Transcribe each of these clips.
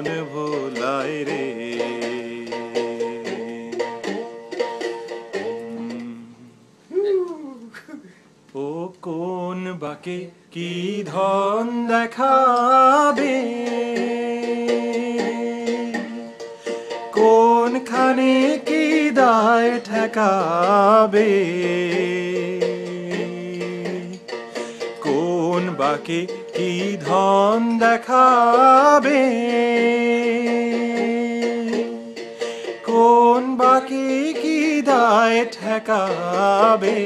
মন ভোলায় রে। ও কোন বাকে কি ধন দেখাবে, কোনখানে কি দায় ঠেকাবে, কোন বাকে কি ধন দেখাবে, কোন বাকে কি দায় ঠেকাবে,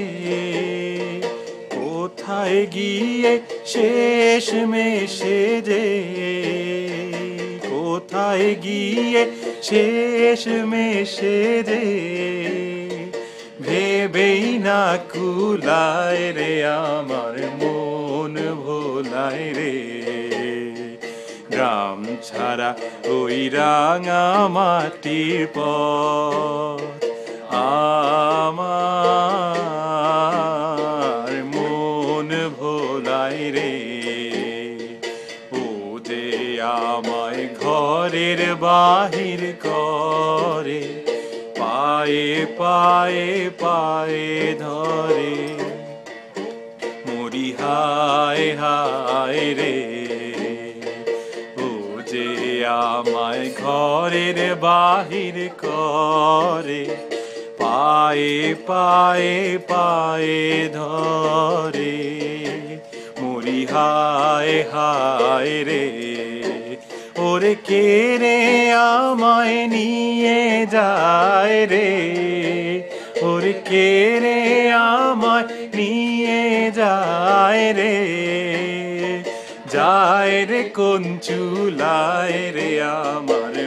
কোথায় গিয়ে শেষ মেশে যে, কোথায় গিয়ে শেষ মেশে যে, ভেবেই না কুলায় রে আমার মন ভোলায় রে। গ্রাম ছাড়া ওই রাঙা মাটির পথ আমার মন ভোলায় রে। ও যে আমায় ঘরের বাহির করে, পায়ে পায়ে পায়ে ধরে, মরি হায় হায় রে। ও যে আমায় ঘরের বাহির করে, পায়ে পায়ে পায়ে ধরে, মরি হায় হায় রে। ওরে কে রে আমায় নিয়ে যায় রে, ওরে কে রে আমায় নিয়ে যায় রে, যায় রে কোন চুলায় রে আমার